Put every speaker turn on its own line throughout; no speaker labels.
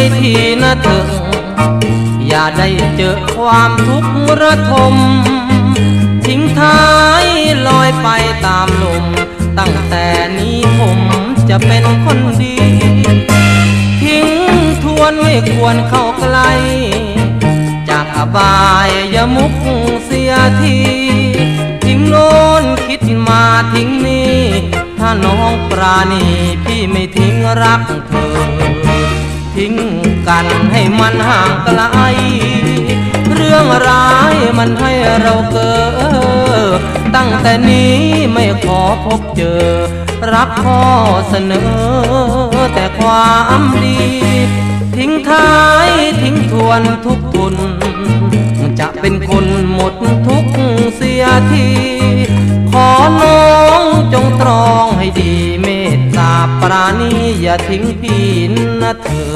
ทีนะเธออย่าได้เจอความทุกข์ระทมทิ้งท้ายลอยไปตามลมตั้งแต่นี้ผมจะเป็นคนดีทิ้งทวนไม่ควรเข้าใกล้จากอบายอย่ามุกเสียทีทิ้งโน้นคิดมาทิ้งนี้ถ้าน้องปราณีพี่ไม่ทิ้งรักเธอทิ้งกันให้มันห่างไกลเรื่องร้ายมันให้เราเกิดตั้งแต่นี้ไม่ขอพบเจอรับข้อเสนอแต่ความดีทิ้งท้ายทิ้งทวนทุกทุนจะเป็นคนหมดทุกเสียทีขอน้องจงตรองให้ดีเมตตาปราณีอย่าทิ้งพี่นะเธอ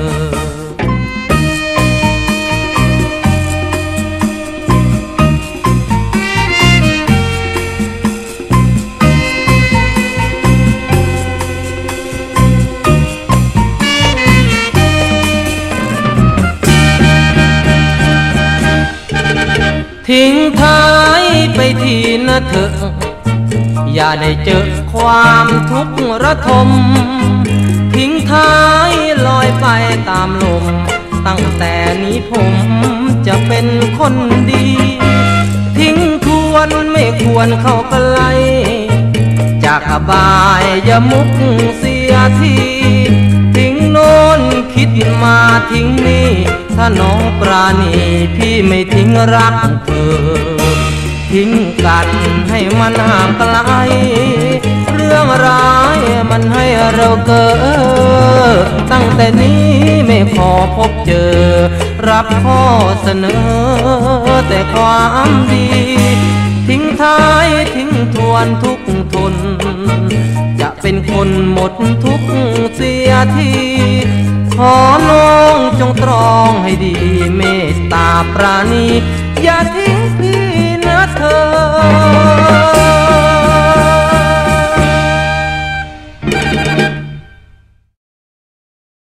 ทิ้งท้ายไปทีนะเธออย่าได้เจอความทุกข์ระทมทิ้งท้ายลอยไปตามลมตั้งแต่นี้ผมจะเป็นคนดีทิ้งทวนไม่ควรเข้าใกล้จากอบายอย่ามุกเสียทีทิ้งโน้นคิดมาทิ้งนี้ถ้าน้องปราณีพี่ไม่ทิ้งรักเธอทิ้งกันให้มันห่างไกลเรื่องร้ายมันให้เราเกิดตั้งแต่นี้ไม่ขอพบเจอรับข้อเสนอแต่ความดีทิ้งท้ายทิ้งทวนทุกทนจะเป็นคนหมดทุกเสียทีขอน้องจงตรองให้ดีเมตตาปราณีอย่าทิ้งพี่นะเธอ